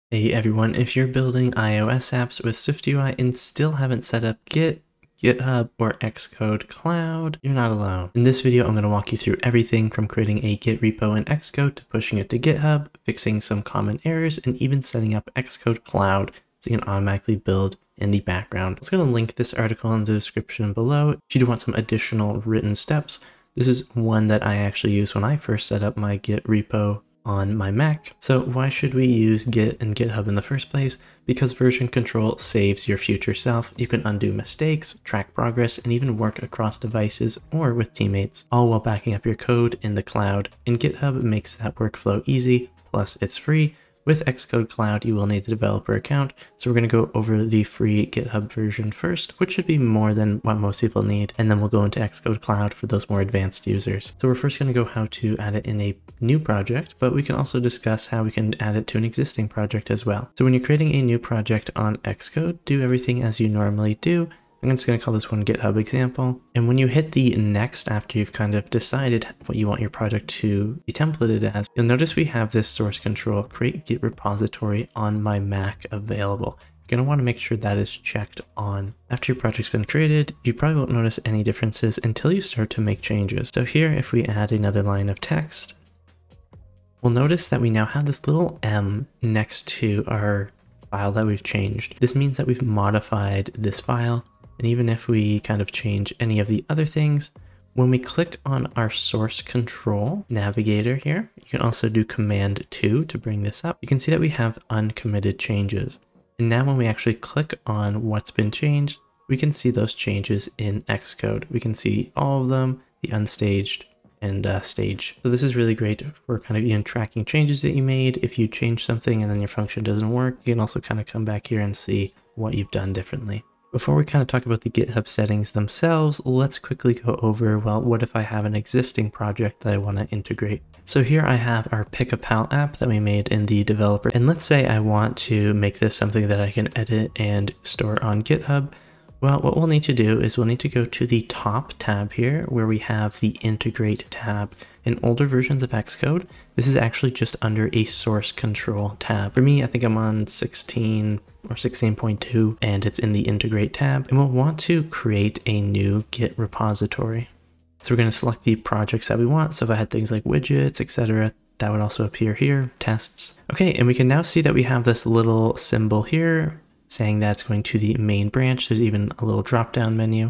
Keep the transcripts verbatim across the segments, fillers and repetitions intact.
Hey everyone, if you're building iOS apps with SwiftUI and still haven't set up Git, GitHub, or Xcode Cloud, you're not alone. In this video, I'm going to walk you through everything from creating a Git repo in Xcode to pushing it to GitHub, fixing some common errors, and even setting up Xcode Cloud so you can automatically build in the background. I was going to link this article in the description below if you do want some additional written steps. This is one that I actually used when I first set up my Git repo on my Mac. So why should we use Git and GitHub in the first place? Because version control saves your future self. You can undo mistakes, track progress, and even work across devices or with teammates, all while backing up your code in the cloud. And GitHub makes that workflow easy, plus it's free. With Xcode Cloud, you will need the developer account, so we're going to go over the free GitHub version first, which should be more than what most people need, and then we'll go into Xcode Cloud for those more advanced users. So we're first going to go how to add it in a new project, but we can also discuss how we can add it to an existing project as well. So when you're creating a new project on Xcode, do everything as you normally do. I'm just going to call this one GitHub example. And when you hit the next after you've kind of decided what you want your project to be templated as, you'll notice we have this source control, create Git repository on my Mac available. You're going to want to make sure that is checked on. After your project's been created, you probably won't notice any differences until you start to make changes. So here, if we add another line of text, we'll notice that we now have this little M next to our file that we've changed. This means that we've modified this file. And even if we kind of change any of the other things, when we click on our source control navigator here, you can also do command two to bring this up. You can see that we have uncommitted changes. And now when we actually click on what's been changed, we can see those changes in Xcode. We can see all of them, the unstaged and uh, stage. So this is really great for kind of even tracking changes that you made. If you change something and then your function doesn't work, you can also kind of come back here and see what you've done differently. Before we kind of talk about the GitHub settings themselves, let's quickly go over, well, what if I have an existing project that I want to integrate? So here I have our Pick a Pal app that we made in the developer. And let's say I want to make this something that I can edit and store on GitHub. Well, what we'll need to do is we'll need to go to the top tab here where we have the integrate tab. In older versions of Xcode, this is actually just under a source control tab. For me, I think I'm on sixteen or sixteen point two and it's in the integrate tab. And we'll want to create a new Git repository. So we're going to select the projects that we want. So if I had things like widgets, et cetera, that would also appear here, tests. Okay, and we can now see that we have this little symbol here saying that's going to the main branch. There's even a little drop-down menu.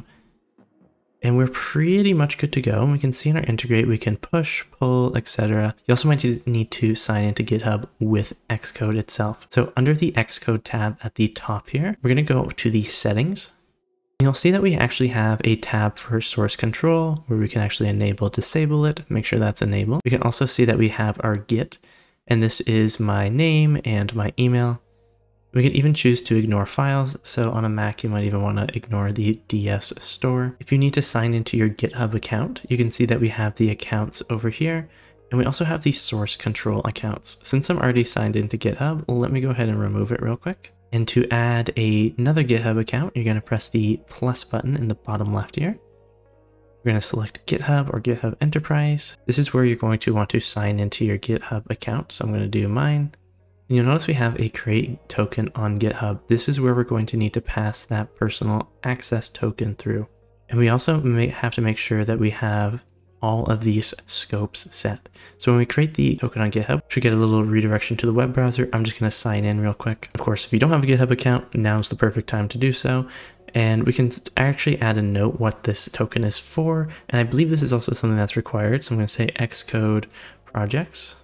And we're pretty much good to go. And we can see in our integrate, we can push, pull, et cetera. You also might need to sign into GitHub with Xcode itself. So under the Xcode tab at the top here, we're going to go to the settings. You'll see that we actually have a tab for source control where we can actually enable, disable it, make sure that's enabled. We can also see that we have our Git, and this is my name and my email. We can even choose to ignore files. So on a Mac, you might even want to ignore the D S store. If you need to sign into your GitHub account, you can see that we have the accounts over here. And we also have the source control accounts. Since I'm already signed into GitHub, let me go ahead and remove it real quick. And to add a, another GitHub account, you're going to press the plus button in the bottom left here. We're going to select GitHub or GitHub Enterprise. This is where you're going to want to sign into your GitHub account. So I'm going to do mine. And you'll notice we have a create token on GitHub. This is where we're going to need to pass that personal access token through. And we also may have to make sure that we have all of these scopes set. So when we create the token on GitHub, we should get a little redirection to the web browser. I'm just going to sign in real quick. Of course, if you don't have a GitHub account, now's the perfect time to do so. And we can actually add a note what this token is for. And I believe this is also something that's required. So I'm going to say Xcode projects.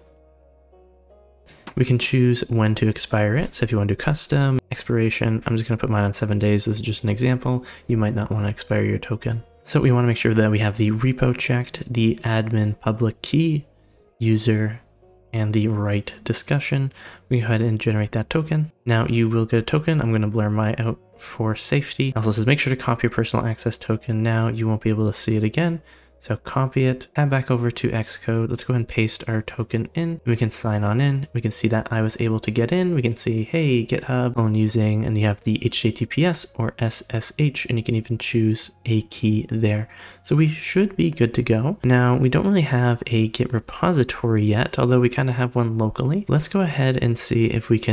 We can choose when to expire it. So if you want to do custom expiration, I'm just going to put mine on seven days. This is just an example. You might not want to expire your token. So we want to make sure that we have the repo checked, the admin public key, user, and the right discussion. We go ahead and generate that token. Now you will get a token. I'm going to blur my out for safety. Also says make sure to copy your personal access token now. You won't be able to see it again. So copy it, tab back over to Xcode. Let's go ahead and paste our token in. We can sign on in. We can see that I was able to get in. We can see, hey, GitHub, I'm using, and you have the H T T P S or S S H, and you can even choose a key there. So we should be good to go. Now, we don't really have a Git repository yet, although we kind of have one locally. Let's go ahead and see if we can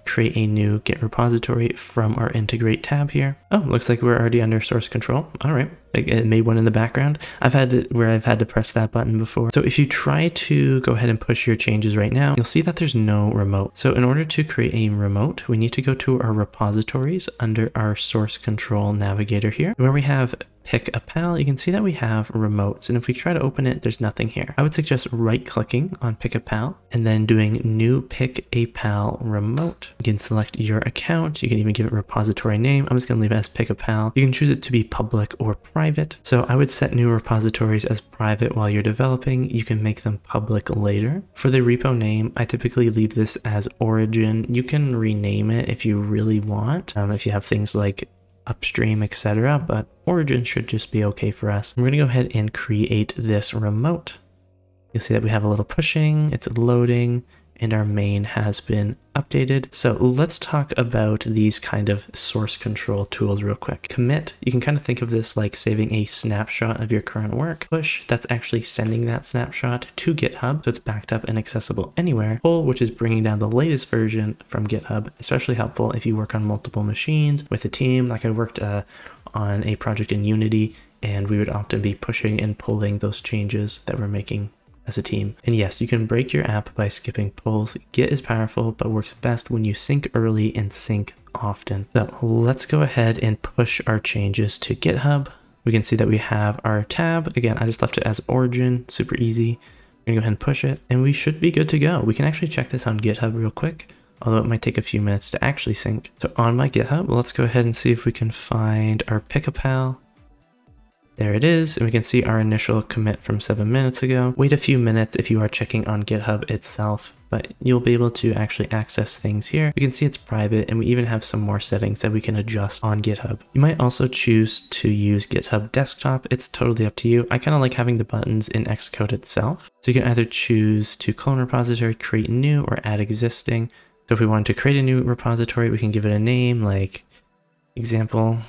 create a new Git repository from our integrate tab here. Oh, looks like we're already under source control. All right. It made one in the background. I've had to, where I've had to press that button before. So if you try to go ahead and push your changes right now, you'll see that there's no remote. So in order to create a remote, we need to go to our repositories under our source control navigator here, where we have pick a pal. You can see that we have remotes, and if we try to open it, there's nothing here. I would suggest right clicking on pick a pal and then doing new pick a pal remote. You can select your account. You can even give it a repository name. I'm just going to leave it as pick a pal. You can choose it to be public or private. So I would set new repositories as private while you're developing. You can make them public later. For the repo name, I typically leave this as origin. You can rename it if you really want, um, if you have things like upstream, et cetera, but origin should just be okay for us. We're gonna go ahead and create this remote. You'll see that we have a little pushing, it's loading, and our main has been updated. So let's talk about these kind of source control tools real quick. Commit, you can kind of think of this like saving a snapshot of your current work. Push, that's actually sending that snapshot to GitHub, so it's backed up and accessible anywhere. Pull, which is bringing down the latest version from GitHub, especially helpful if you work on multiple machines with a team. Like I worked uh, on a project in Unity, and we would often be pushing and pulling those changes that we're making as a team. And yes, you can break your app by skipping pulls. Git is powerful, but works best when you sync early and sync often. So let's go ahead and push our changes to GitHub. We can see that we have our tab. Again, I just left it as origin, super easy. We're gonna go ahead and push it, and we should be good to go. We can actually check this on GitHub real quick, although it might take a few minutes to actually sync. So on my GitHub, let's go ahead and see if we can find our pick a pal. There it is, and we can see our initial commit from seven minutes ago. Wait a few minutes if you are checking on GitHub itself, but you'll be able to actually access things here. You can see it's private, and we even have some more settings that we can adjust on GitHub. You might also choose to use GitHub Desktop. It's totally up to you. I kind of like having the buttons in Xcode itself. So you can either choose to clone repository, create new, or add existing. So if we wanted to create a new repository, we can give it a name like example.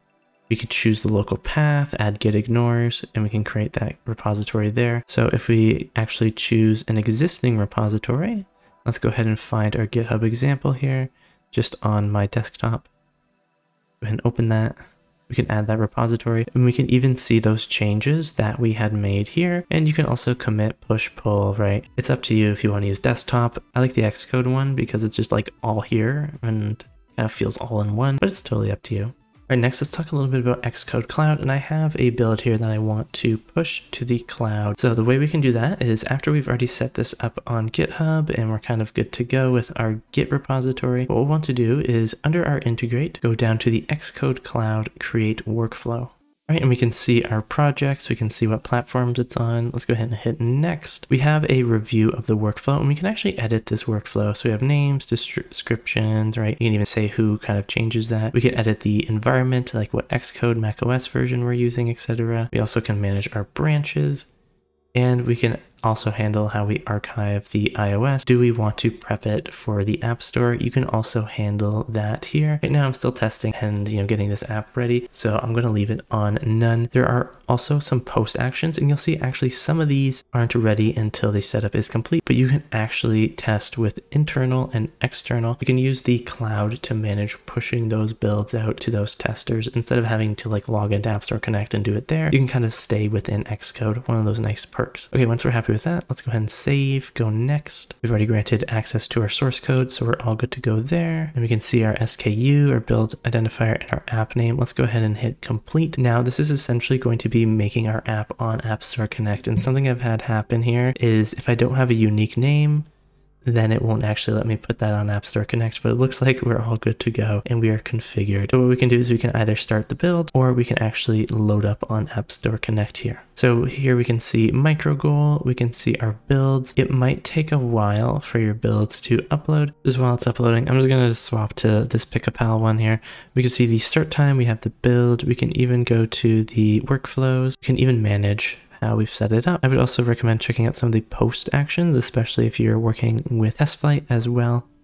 We could choose the local path, add git ignores, and we can create that repository there. So if we actually choose an existing repository, let's go ahead and find our GitHub example here, just on my desktop. Go ahead and open that. We can add that repository, and we can even see those changes that we had made here. And you can also commit, push, pull, right? It's up to you if you want to use desktop. I like the Xcode one because it's just like all here and kind of feels all in one, but it's totally up to you. All right, next let's talk a little bit about Xcode Cloud, and I have a build here that I want to push to the cloud. So the way we can do that is after we've already set this up on GitHub and we're kind of good to go with our Git repository, what we'll want to do is under our integrate, go down to the Xcode Cloud, create workflow. All right, and we can see our projects, we can see what platforms it's on. Let's go ahead and hit next. We have a review of the workflow, and we can actually edit this workflow. So we have names, descriptions, right? You can even say who kind of changes that. We can edit the environment, like what Xcode macOS version we're using, et cetera. We also can manage our branches, and we can also handle how we archive the iOS. Do we want to prep it for the App Store? You can also handle that here. Right now I'm still testing and you know getting this app ready, so I'm going to leave it on none. There are also some post actions, and you'll see actually some of these aren't ready until the setup is complete, but you can actually test with internal and external. You can use the cloud to manage pushing those builds out to those testers instead of having to like log into App Store Connect and do it there. You can kind of stay within Xcode, one of those nice perks. Okay, once we're happy with that, let's go ahead and save, go next. We've already granted access to our source code, so we're all good to go there. And we can see our S K U, our build identifier, and our app name. Let's go ahead and hit complete. Now this is essentially going to be making our app on App Store Connect, and something I've had happen here is if I don't have a unique name, then it won't actually let me put that on App Store Connect, but it looks like we're all good to go and we are configured. So what we can do is we can either start the build or we can actually load up on App Store Connect here. So here we can see micro goal, we can see our builds. It might take a while for your builds to upload. Just while it's uploading, I'm just gonna swap to this pick a pal one here. We can see the start time, we have the build, we can even go to the workflows, we can even manage how we've set it up. I would also recommend checking out some of the post actions, especially if you're working with TestFlight as well.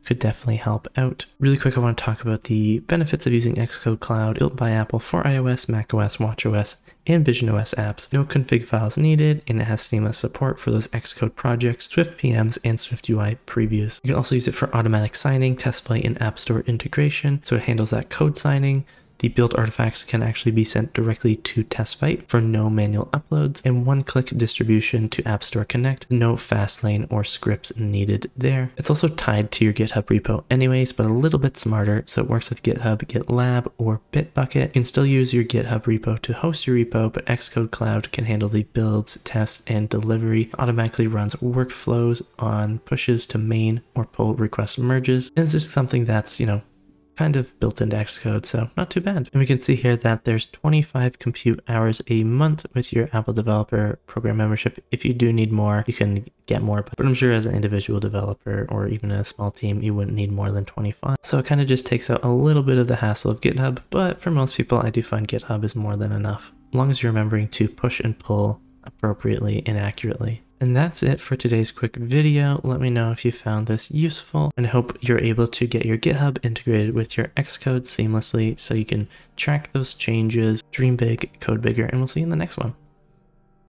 could definitely help out. Really quick, I want to talk about the benefits of using Xcode Cloud, built by Apple for iOS, macOS, watchOS, and visionOS apps. No config files needed, and it has seamless support for those Xcode projects, Swift P Ms, and SwiftUI previews. You can also use it for automatic signing, test flight, and App Store integration, so it handles that code signing. The build artifacts can actually be sent directly to TestFlight for no manual uploads, and one-click distribution to App Store Connect, no Fastlane or scripts needed there. It's also tied to your GitHub repo anyways, but a little bit smarter, so it works with GitHub, GitLab, or Bitbucket. You can still use your GitHub repo to host your repo, but Xcode Cloud can handle the builds, tests, and delivery. It automatically runs workflows on pushes to main or pull request merges, and this is something that's, you know, kind of built into Xcode, so not too bad. And we can see here that there's twenty-five compute hours a month with your Apple Developer Program membership. If you do need more, you can get more, but I'm sure as an individual developer or even a small team, you wouldn't need more than twenty-five. So it kind of just takes out a little bit of the hassle of GitHub, but for most people, I do find GitHub is more than enough, as long as you're remembering to push and pull appropriately and accurately. And that's it for today's quick video. Let me know if you found this useful, and I hope you're able to get your GitHub integrated with your Xcode seamlessly so you can track those changes, dream big, code bigger, and we'll see you in the next one.